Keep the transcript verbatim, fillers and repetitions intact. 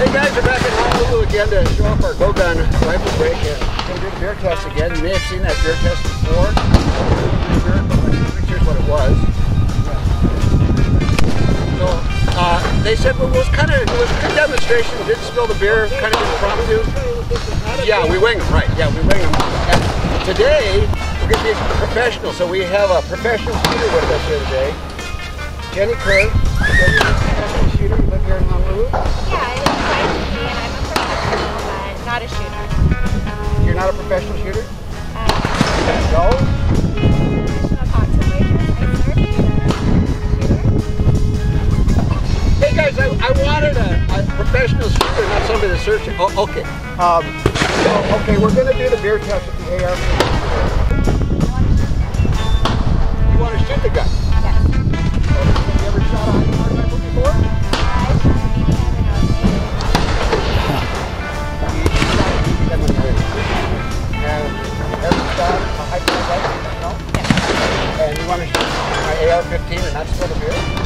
guys are back in Honolulu again to show off our Go Gun rifle break and we're going to do the beer test again. You may have seen that beer test before. Here's what it was. So uh, they said well, it was kind of it was a good demonstration. We didn't spill the beer, kind of impromptu. Yeah, we wing them, right? Yeah, we wing them. And today we're going to be professional. So we have a professional shooter with us here today, Jenny Kerr. Jenny, you're a professional shooter. You live here in Honolulu. Yeah, I live in Waikiki and I'm a professional, but not a shooter. You're not a professional shooter? Um, No? professional cocktail waiter. I serve shooter. Hey guys, I, I wanted a, a professional shooter, not somebody to search it. Oh, okay. Um, so, okay, we're going to do the beer test with the A R fifteen. You want to shoot the gun? Yes. Have you ever shot a high power rifle before? I shot a B B gun when I was eight. You shot a B B gun when you were eight. And you ever shot a high power rifle? No? Yes. And you want to shoot my A R fifteen and not spill the beer?